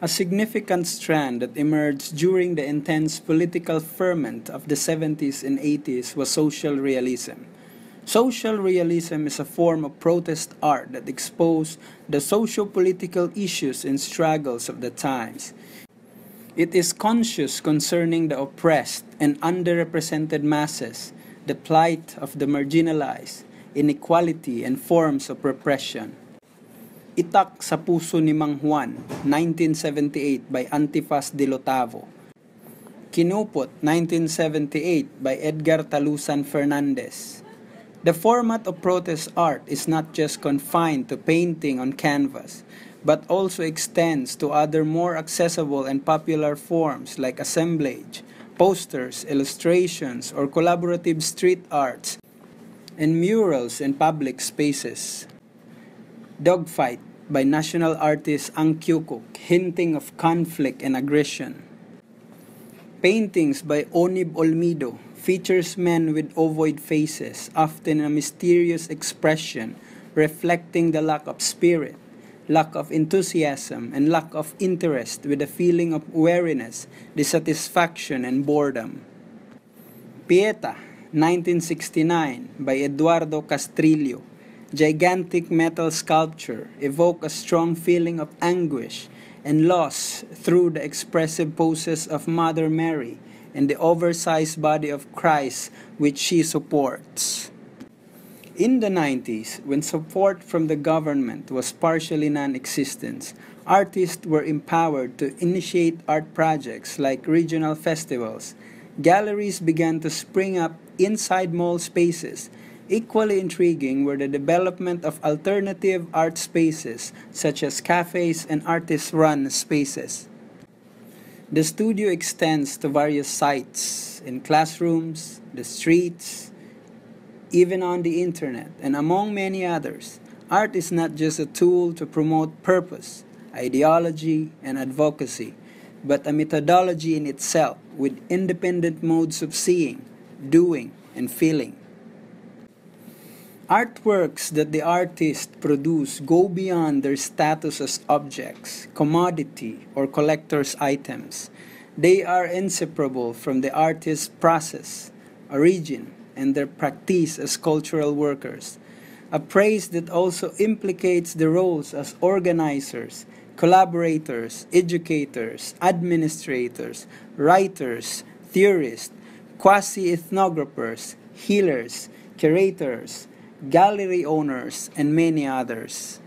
A significant strand that emerged during the intense political ferment of the 70s and 80s was social realism. Social realism is a form of protest art that exposed the socio-political issues and struggles of the times. It is conscious concerning the oppressed and underrepresented masses, the plight of the marginalized, inequality and forms of repression. Itak sa Puso ni Mang Juan, 1978 by Antifaz de Lotavo. Kinupot, 1978 by Edgar Talusan Fernandez. The format of protest art is not just confined to painting on canvas, but also extends to other more accessible and popular forms like assemblage, posters, illustrations, or collaborative street arts, and murals in public spaces. Dogfight by national artist Ang Kyukuk, hinting of conflict and aggression. Paintings by Onib Olmido features men with ovoid faces, often a mysterious expression reflecting the lack of spirit, lack of enthusiasm, and lack of interest with a feeling of weariness, dissatisfaction, and boredom. Pieta, 1969 by Eduardo Castrillo. Gigantic metal sculpture evoke a strong feeling of anguish and loss through the expressive poses of Mother Mary and the oversized body of Christ which she supports. In the 90s, when support from the government was partially non-existent, artists were empowered to initiate art projects like regional festivals. Galleries began to spring up inside mall spaces. Equally intriguing were the development of alternative art spaces such as cafes and artist-run spaces. The studio extends to various sites, in classrooms, the streets, even on the internet, and among many others. Art is not just a tool to promote purpose, ideology, and advocacy, but a methodology in itself with independent modes of seeing, doing, and feeling. Artworks that the artists produce go beyond their status as objects, commodity, or collector's items. They are inseparable from the artist's process, origin, and their practice as cultural workers. A praise that also implicates the roles as organizers, collaborators, educators, administrators, writers, theorists, quasi-ethnographers, healers, curators, gallery owners, and many others.